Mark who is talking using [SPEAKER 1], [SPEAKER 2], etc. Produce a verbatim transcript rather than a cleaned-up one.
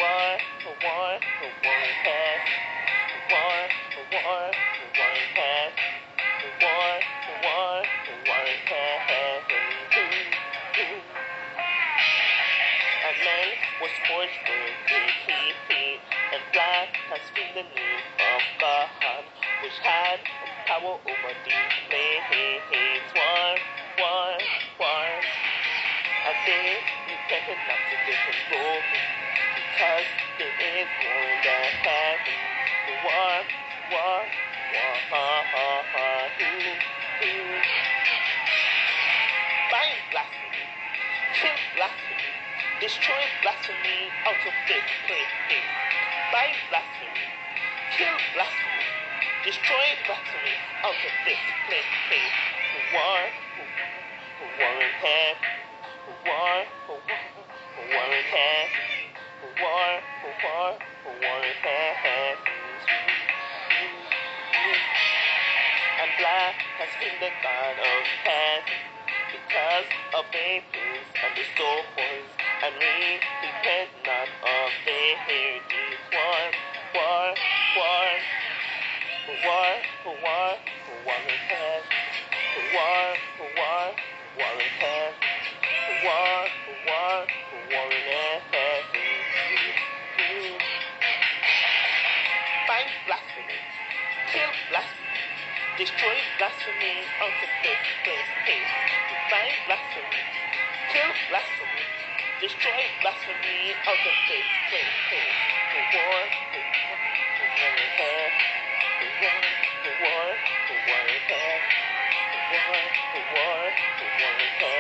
[SPEAKER 1] war, for war, for war and peace. For war, for war, for war and peace. For war, for war, for war and peace. And man was forged with his feet, and black has been the name of God, which had power over the plagues. War, war, war. And they repented not to get him broken, because there is war in the heavens. The war, war, war, ha, ha, ha, ooh, ooh. Bind blasphemy, kill blasphemy, destroy blasphemy out of this place. Bind blasphemy, kill blasphemy, destroy blasphemy out of this place. The war, the war, the war in heaven. For war, for war, for war in heaven. For war, for war, for war in heaven. And black has been the god of heaven, because of vapors and the stores, and we repent not of their deeds. War, war, war, for war, for war, for war in heaven. For war, for war, for war in heaven. For war, for war, for war in heaven. Find blasphemy, kill blasphemy, destroy blasphemy out of this place. Find blasphemy, kill blasphemy, destroy blasphemy out of this place. For war, for war, for war in heaven. For war, for war, for war in heaven. For war, for war, for war in heaven.